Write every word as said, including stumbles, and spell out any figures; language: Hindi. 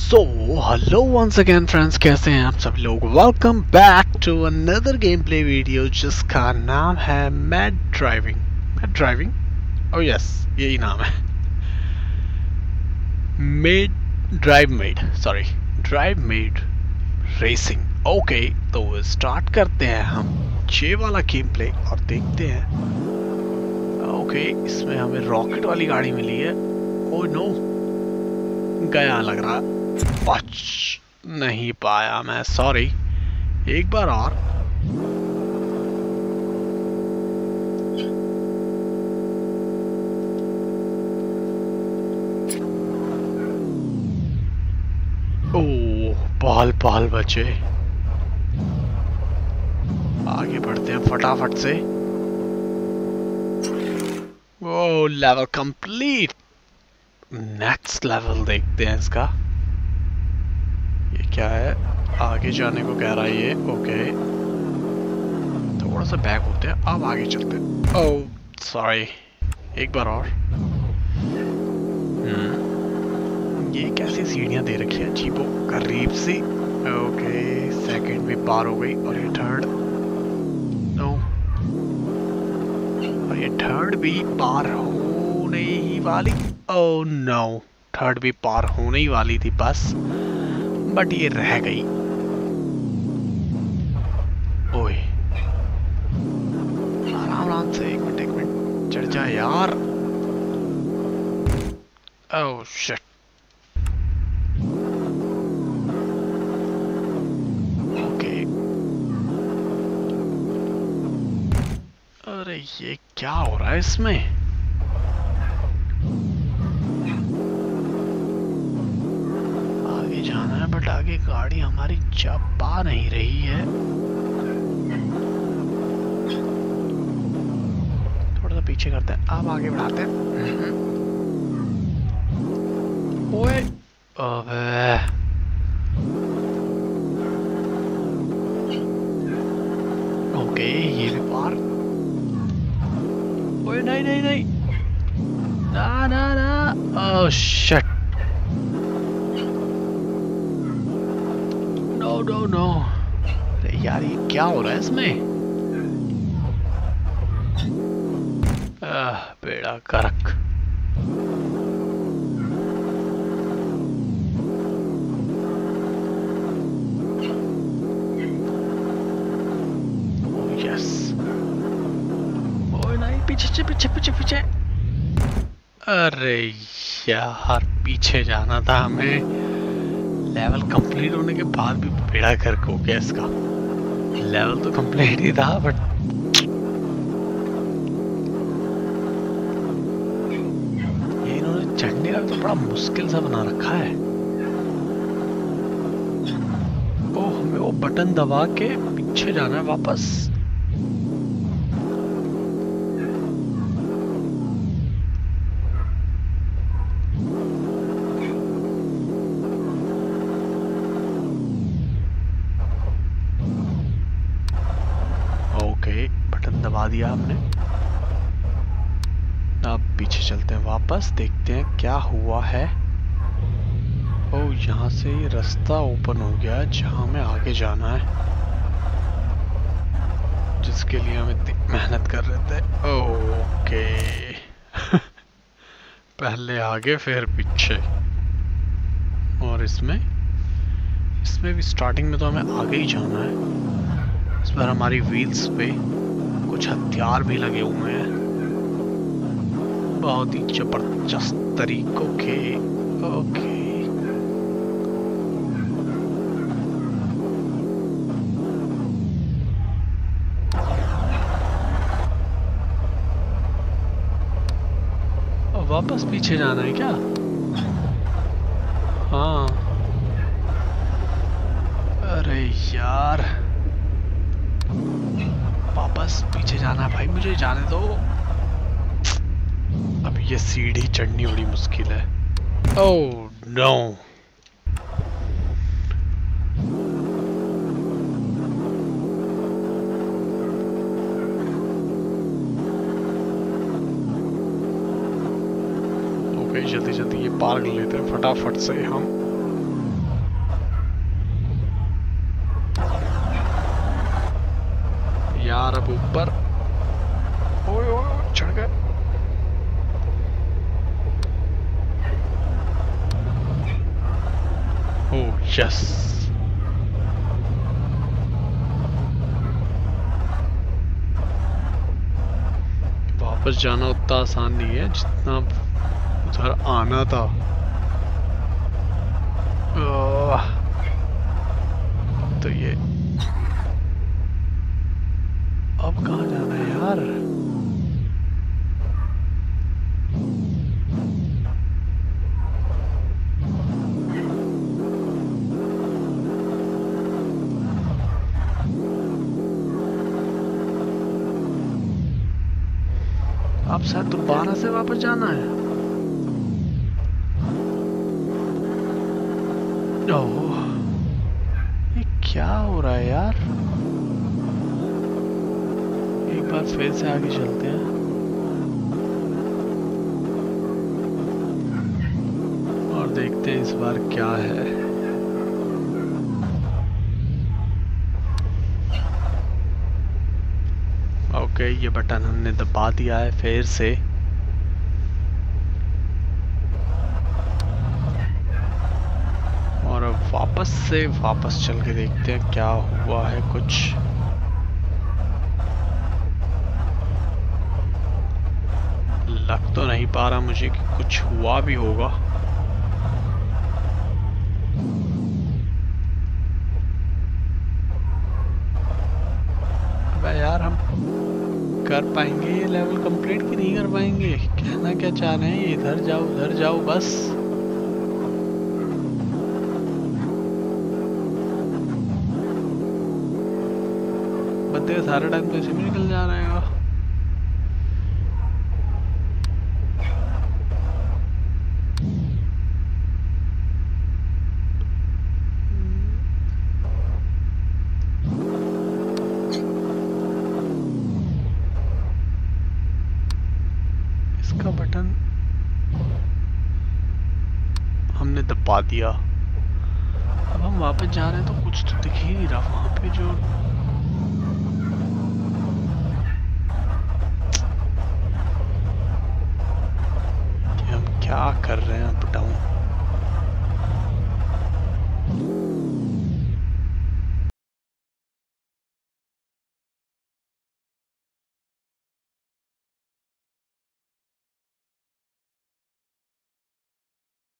सो हेलो वंस अगेन फ्रेंड्स, कैसे हैं आप सभी लोग। Welcome back to another game play video जिसका नाम है mad driving. Mad driving oh yes, यही नाम है। Mad drive mad sorry drive mad racing. Okay, तो स्टार्ट करते हैं हम ये वाला गेम प्ले और देखते हैं। ओके okay, इसमें हमें रॉकेट वाली गाड़ी मिली है। ओह नो, गया लग रहा। बच नहीं पाया मैं, सॉरी। एक बार और। ओह, बाल बाल बचे। आगे बढ़ते हैं फटाफट से। Oh, level complete. Next level देखते हैं इसका। ये क्या है? आगे जाने को कह रहा है ये। ओके, थोड़ा सा बैक होते हैं, अब आगे चलते हैं। ओह सॉरी, एक बार और। हम्म ये कैसी सीढ़ियां दे रखी है अजीबो करीब सी। ओके, सेकंड भी पार हो गई और ये थर्ड। नो, और ये थर्ड भी पार होने ही वाली। ओह नो, थर्ड भी पार होने ही वाली थी बस, बट ये रह गई। ओए, आराम आराम से, एक मिनट एक मिनट, चढ़ जा यार। Oh shit. ओके, अरे ये क्या हो रहा है इसमें? जाना है बट आगे गाड़ी हमारी जा पा नहीं रही है। थोड़ा सा पीछे करते हैं, अब आगे बढ़ाते हैं। ओए अबे, ओके ये भी पार। ओए नहीं नहीं नहीं, ना ना ना। Oh shit, no no. अरे यार, ये क्या हो रहा है इसमें? आह, बेड़ा गर्क। Oh yes. ओह नहीं, पीछे पीछे पीछे पीछे। अरे यार, पीछे जाना था हमें। लेवल कंप्लीट होने के बाद भी बेड़ा गर्क हो गया इसका। लेवल तो कंप्लीट ही था बट ये इन्होंने चढ़ने का तो बड़ा मुश्किल सा बना रखा है। ओह, हमें वो बटन दबा के पीछे जाना है वापस। बटन दबा दिया हमने। अब पीछे चलते हैं वापस, देखते हैं क्या हुआ है। ओह, यहाँ से ये रास्ता ओपन हो गया जहाँ हमें आगे जाना है, जिसके लिए हम इतनी मेहनत कर रहे थे। ओके पहले आगे फिर पीछे। और इसमें इसमें भी स्टार्टिंग में तो हमें आगे ही जाना है। इस पर हमारी व्हील्स पे कुछ हथियार भी लगे हुए हैं, बहुत ही जबरदस्त तरीकों के। ओके, वापस पीछे जाना है क्या? हाँ, अरे यार, वापस पीछे जाना है भाई, मुझे जाने दो। अब ये सीढ़ी चढ़नी बड़ी मुश्किल है। ओह नो, ओके जल्दी जल्दी ये पार कर लेते हैं फटाफट से हम। कार अब ऊपर। ओए ओए चढ़ गए। Oh yes. वापस जाना उतना आसान नहीं है जितना उधर आना था। तो ये अब कहाँ जाना है यार? अब शायद दोबारा से वापस जाना है। ओह, ये क्या हो रहा है यार? एक बार फिर से आगे चलते हैं और देखते हैं इस बार क्या है। ओके, ये बटन हमने दबा दिया है फिर से। और अब वापस से वापस चल के देखते हैं क्या हुआ है कुछ। लग तो नहीं पा रहा मुझे कि कुछ हुआ भी होगा। अबे यार, हम कर पाएंगे ये लेवल कंप्लीट कि नहीं कर पाएंगे? कहना क्या चाह रहे हैं? इधर जाओ उधर जाओ बस। बंदे का सारा टाइम तो इसी में निकल जा रहा है। इसका बटन हमने दबा दिया। अब हम वापस जा रहे हैं तो कुछ तो दिख ही नहीं रहा वहां पे। जो हम क्या कर रहे हैं? Up down